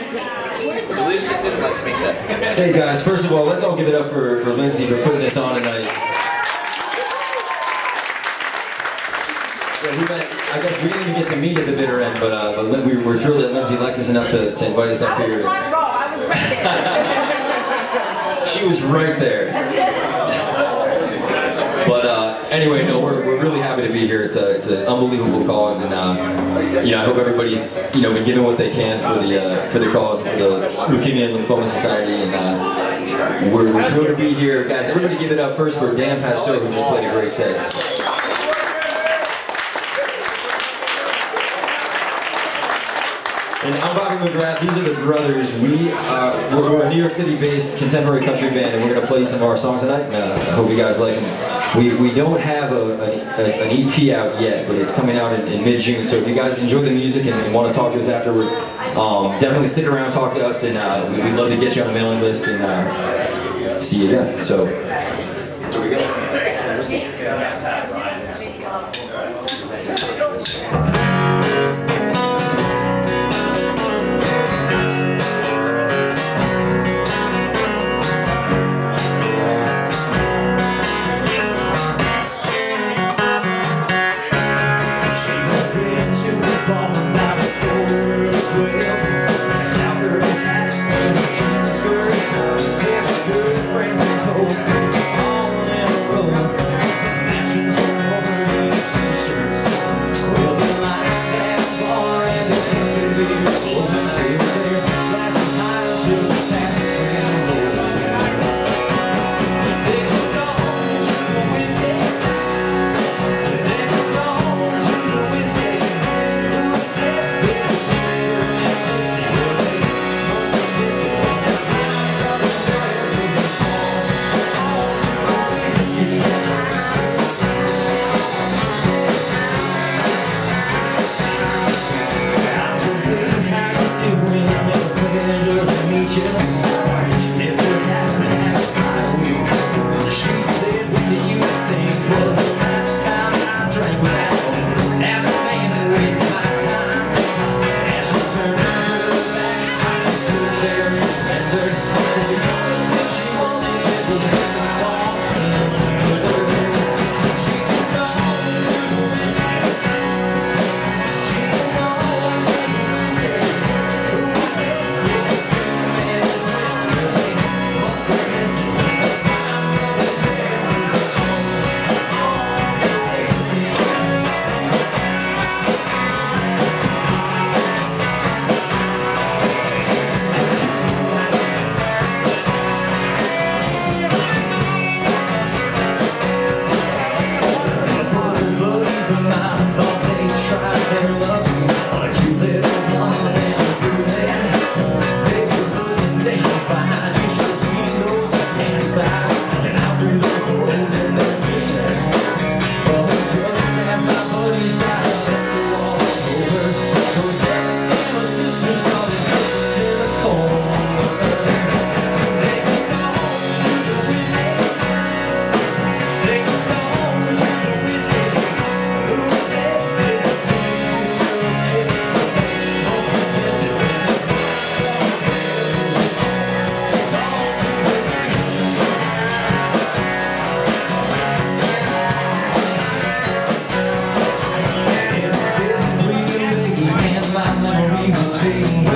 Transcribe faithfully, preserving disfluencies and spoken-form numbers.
Hey guys, first of all, let's all give it up for, for Lindsay for putting this on tonight. Yeah, we met, I guess we didn't even get to meet at the bitter end, but, uh, but we were thrilled that Lindsay liked us enough to, to invite us up I here. was right, Rob. I was right there. She was right there. But uh, anyway, no, we're, we're really happy to be here. It's a it's an unbelievable cause, and uh, you know, I hope everybody's you know been giving what they can for the uh, for the cause, for the Leukemia and Lymphoma Society, and uh, we're, we're thrilled to be here, guys. Everybody, give it up first for Dan Pastor, who just played a great set. And I'm Bobby McGrath. These are the brothers. We uh, we're, we're a New York City-based contemporary country band, and we're going to play some of our songs tonight. And, uh, I hope you guys like them. We we don't have a, a, a, an E P out yet, but it's coming out in, in mid-June. So if you guys enjoy the music and, and want to talk to us afterwards, um, definitely stick around, talk to us, and uh, we'd love to get you on the mailing list and uh, see you then. So here we go. My memory was fading.